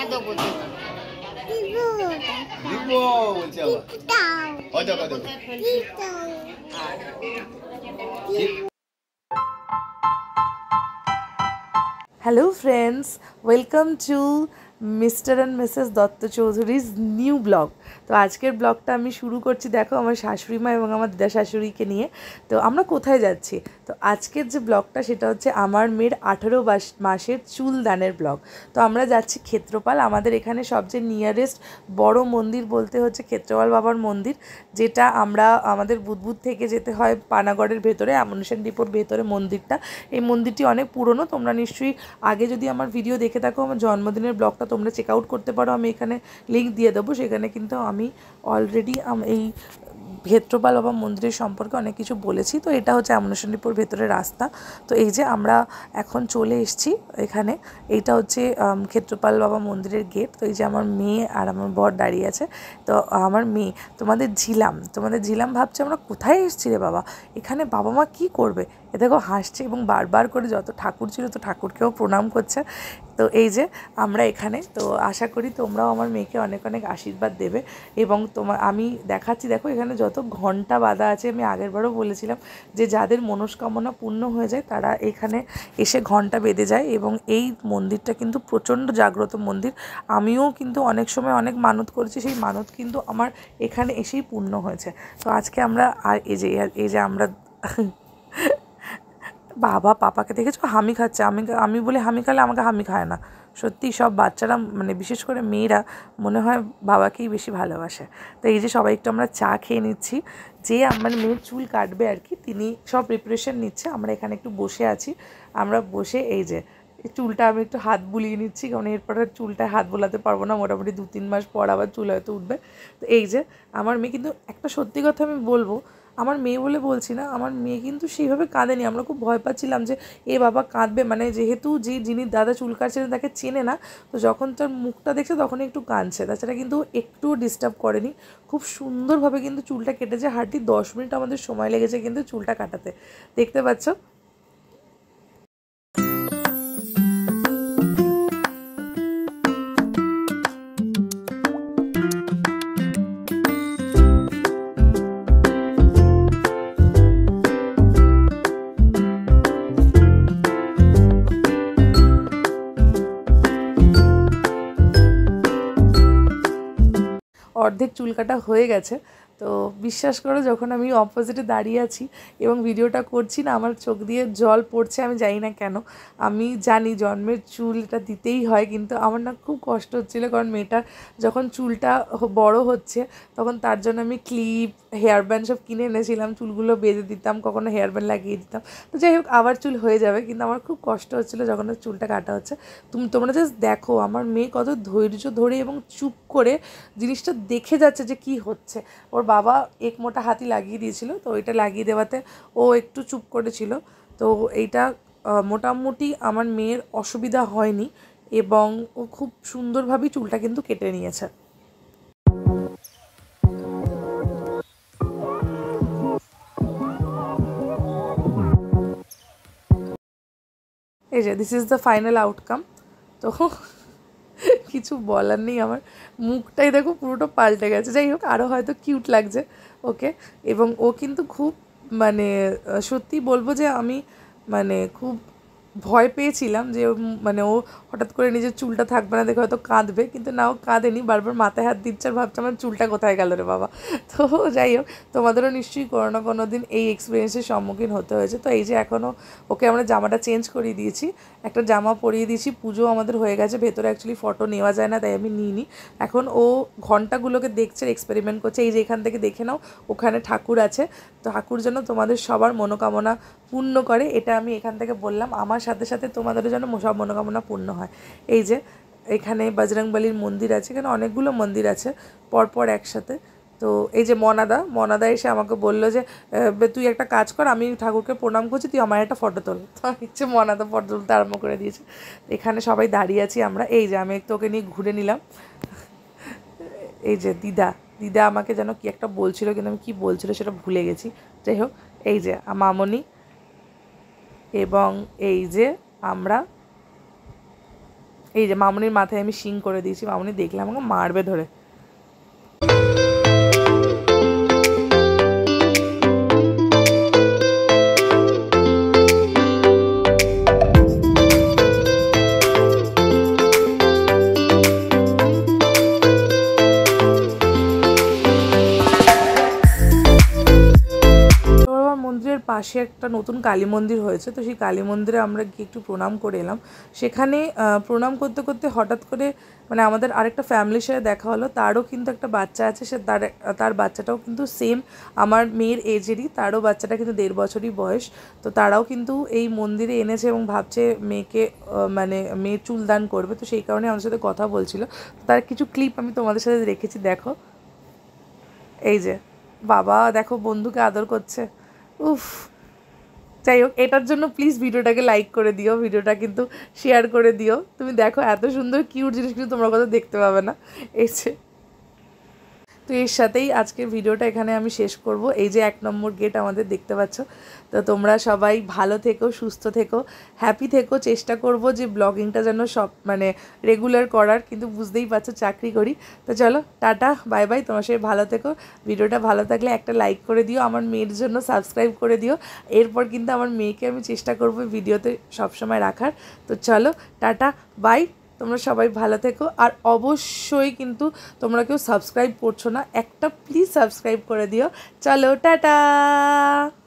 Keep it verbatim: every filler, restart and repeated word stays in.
দেবো দিব বলছে আবার ওই দেখো দেখো। Hello friends, welcome to mister and misses Dutta Chowdhury's new blog. তো আজকের ব্লগটা আমি শুরু করছি দেখো আমার শাশুড়ি মা এবং আমার দিদা শাশুড়িকে নিয়ে। তো আমরা কোথায় যাচ্ছি? তো আজকের যে ব্লগটা সেটা হচ্ছে আমার মেয়ের আঠেরো মাসের চুল দানের ব্লগ। তো আমরা যাচ্ছি ক্ষেত্রপাল। আমাদের এখানে সবচেয়ে নিয়ারেস্ট বড় মন্দির বলতে হচ্ছে ক্ষেত্রপাল বাবার মন্দির, যেটা আমরা আমাদের বুদবুদ থেকে যেতে হয় পানাগড়ের ভেতরে, আমনুশান ডিপোর ভেতরে মন্দিরটা। এই মন্দিরটি অনেক পুরনো, তোমরা নিশ্চয়ই আগে যদি আমার ভিডিও দেখে থাকো আমার জন্মদিনের ব্লগটা তোমরা চেক আউট করতে পারো, আমি এখানে লিঙ্ক দিয়ে দেবো। সেখানে কিন্তু আমি অলরেডি এই ক্ষেত্রপাল বাবা মন্দিরের সম্পর্কে অনেক কিছু বলেছি। তো এটা হচ্ছে আমনুশান ডিপোর ভেতরের রাস্তা। তো এই যে আমরা এখন চলে এসেছি এখানে, এইটা হচ্ছে ক্ষেত্রপাল বাবা মন্দিরের গেট। তো এই যে আমার মেয়ে আর আমার বর দাঁড়িয়ে আছে। তো আমার মেয়ে তোমাদের ঝিলাম তোমাদের ঝিলাম ভাবছে আমরা কোথায় এসেছি রে বাবা, এখানে বাবা মা কী করবে। এ দেখো হাসছে এবং বারবার করে যত ঠাকুর ছিল তো ঠাকুরকেও প্রণাম করছে। তো এই যে আমরা এখানে, তো আশা করি তোমরাও আমার মেয়েকে অনেক অনেক আশীর্বাদ দেবে। এবং তোমার আমি দেখাচ্ছি, দেখো এখানে যত ঘন্টা বাঁধা আছে, আমি আগেরবারও বলেছিলাম যে যাদের মনস্কামনা পূর্ণ হয়ে যায় তারা এখানে এসে ঘন্টা বেঁধে যায়। এবং এই মন্দিরটা কিন্তু প্রচণ্ড জাগ্রত মন্দির। আমিও কিন্তু অনেক সময় অনেক মানত করেছি, সেই মানত কিন্তু আমার এখানে এসেই পূর্ণ হয়েছে। তো আজকে আমরা আর এই যে এই যে আমরা বাবা পাপাকে দেখেছো হামি খাচ্ছে, আমি আমি বলে হামি খালে আমাকে হামি খায় না। সত্যি সব বাচ্চারা মানে বিশেষ করে মেয়েরা মনে হয় বাবাকেই বেশি ভালোবাসে। তো এই যে সবাই একটু আমরা চা খেয়ে নিচ্ছি, যে আমার মেয়ের চুল কাটবে আর কি, তিনি সব প্রিপারেশন নিচ্ছে। আমরা এখানে একটু বসে আছি, আমরা বসে এই যে চুলটা আমি একটু হাত বুলিয়ে নিচ্ছি, কারণ এরপর আর চুলটায় হাত বোলাতে পারবো না, মোটামুটি দু তিন মাস পর আবার চুল হয়তো উঠবে। তো এই যে আমার মেয়ে, কিন্তু একটা সত্যি কথা আমি বলবো, আমার মেয়ে বলে বলছি না, আমার মেয়ে কিন্তু সেইভাবে কাঁদেনি। আমরা খুব ভয় পাচ্ছিলাম যে এ বাবা কাঁদবে, মানে যেহেতু যে যিনি দাদা চুল কাটছিলেন তাকে চেনে না, তো যখন তার মুখটা দেখছে তখন একটু কাঁদছে। তাছাড়া কিন্তু একটু ডিস্টার্ব করেনি, খুব সুন্দরভাবে কিন্তু চুলটা কেটেছে। হার্ডলি দশ মিনিট আমাদের সময় লেগেছে কিন্তু চুলটা কাটাতে, দেখতে পাচ্ছ। অর্ধেক চুল কাটা হয়ে গেছে। তো বিশ্বাস করো, যখন আমি অপোজিটে দাঁড়িয়ে আছি এবং ভিডিওটা করছি না, আমার চোখ দিয়ে জল পড়ছে, আমি জানি না কেন। আমি জানি জন্মের চুল এটা দিতেই হয়, কিন্তু আমার না খুব কষ্ট হচ্ছিলো, কারণ মেয়েটার যখন চুলটা বড় হচ্ছে তখন তার জন্য আমি ক্লিপ হেয়ার ব্যান্ড সব কিনে এনেছিলাম, চুলগুলো বেঁধে দিতাম, কখনো হেয়ার ব্যান্ড লাগিয়ে দিতাম। তো যাই হোক আবার চুল হয়ে যাবে, কিন্তু আমার খুব কষ্ট হচ্ছিলো যখন চুলটা কাটা হচ্ছে। তুমি তোমরা জাস্ট দেখো আমার মেয়ে কত ধৈর্য ধরে এবং চুপ করে জিনিসটা দেখে যাচ্ছে যে কি হচ্ছে। ওর বাবা এক মোটা হাতি লাগিয়ে দিয়েছিল, তো ওইটা লাগিয়ে দেওয়াতে ও একটু চুপ করেছিল। তো এইটা মোটামুটি আমার মেয়ের অসুবিধা হয়নি এবং ও খুব সুন্দরভাবেই চুলটা কিন্তু কেটে নিয়েছে। এই যে this is the final outcome. তো কিছু বলার নেই, আমার মুখটাই দেখো পুরোটা পাল্টে গেছে। যাই হোক আরও হয়তো কিউট লাগছে ওকে। এবং ও কিন্তু খুব মানে সত্যি বলবো যে আমি মানে খুব ভয় পেয়েছিলাম যে মানে ও হঠাৎ করে নিজের চুলটা থাকবে না দেখে হয়তো কাঁদবে, কিন্তু না ও কাঁদেনি, বারবার মাথায় হাত দিচ্ছে আর ভাবছে আমার চুলটা কোথায় গেল রে বাবা। তো যাই হোক তোমাদেরও নিশ্চয়ই কোনো না কোনো দিন এই এক্সপিরিয়েন্সের সম্মুখীন হতে হয়েছে। তো এই যে এখনও ওকে আমরা জামাটা চেঞ্জ করিয়ে দিয়েছি, একটা জামা পরিয়ে দিয়েছি, পুজো আমাদের হয়ে গেছে। ভেতরে অ্যাকচুয়ালি ফটো নেওয়া যায় না তাই আমি নিইনি। এখন ও ঘন্টাগুলোকে দেখছে, এক্সপেরিমেন্ট করছে। এই যে এখান থেকে দেখে নাও, ওখানে ঠাকুর আছে, ঠাকুর যেন তোমাদের সবার মনোকামনা পূর্ণ করে, এটা আমি এখান থেকে বললাম। আমার সাথে সাথে তোমাদেরও যেন সব মনোকামনা পূর্ণ হয়। এই যে এখানে বজরংবলীর মন্দির আছে, এখানে অনেকগুলো মন্দির আছে পরপর একসাথে। তো এই যে মনাদা মনাদা এসে আমাকে বললো যে তুই একটা কাজ কর, আমি ঠাকুরকে প্রণাম করছি, তুই আমার একটা ফটো তোল। তো হচ্ছে মনাদা ফটো তুলতে আরম্ভ করে দিয়েছে। এখানে সবাই দাঁড়িয়ে আছি আমরা। এই যে আমি একটু ওকে নিয়ে ঘুরে নিলাম। এই যে দিদা দিদা আমাকে যেন কি একটা বলছিল, কিন্তু আমি কী বলছিল সেটা ভুলে গেছি। যাই হোক এই যে মামনি, এবং এই যে আমরা এই যে মামনির মাথায় আমি শিং করে দিয়েছি, মামনি দেখলে আমাকে মারবে ধরে। মন্দিরের পাশে একটা নতুন কালী মন্দির হয়েছে, তো সেই কালী মন্দিরে আমরা গিয়ে একটু প্রণাম করে এলাম। সেখানে প্রণাম করতে করতে হঠাৎ করে মানে আমাদের আরেকটা ফ্যামিলির সাথে দেখা হলো, তারও কিন্তু একটা বাচ্চা আছে, সে তার তার বাচ্চাটাও কিন্তু সেম আমার মেয়ের এজেরই, তারও বাচ্চাটা কিন্তু দেড় বছরই বয়স। তো তারাও কিন্তু এই মন্দিরে এনেছে এবং ভাবছে মেয়েকে মানে মেয়ের চুলদান করবে, তো সেই কারণে আমার সাথে কথা বলছিল। তার কিছু ক্লিপ আমি তোমাদের সাথে রেখেছি, দেখো। এই যে বাবা দেখো বন্ধুকে আদর করছে, উফ। যাই হোক, এটার জন্য প্লিজ ভিডিওটাকে লাইক করে দিও, ভিডিওটা কিন্তু শেয়ার করে দিও। তুমি দেখো এত সুন্দর কিউট জিনিস কিন্তু তোমরা কথা দেখতে পাবে না। এই যে তো এর সাথেই আজকের ভিডিওটা এখানে আমি শেষ করব। এই যে এক নম্বর গেট আমাদের দেখতে পাচ্ছ। তো তোমরা সবাই ভালো থেকো, সুস্থ থেকো, হ্যাপি থেকো। চেষ্টা করব যে ব্লগিংটা যেন সব মানে রেগুলার করার, কিন্তু বুঝতেই পারছো চাকরি করি। তো চলো টাটা, বাই বাই, তোমার সাথে ভালো থেকো। ভিডিওটা ভালো থাকলে একটা লাইক করে দিও, আমার মেয়ের জন্য সাবস্ক্রাইব করে দিও। এরপর কিন্তু আমার মেয়েকে আমি চেষ্টা করব ভিডিওতে সবসময় রাখার। তো চলো টাটা, বাই, তোমরা সবাই ভালো থেকো। আর অবশ্যই কিন্তু তোমরা কেউ সাবস্ক্রাইব করছো না, একটা প্লিজ সাবস্ক্রাইব করে দিও। চলো টাটা।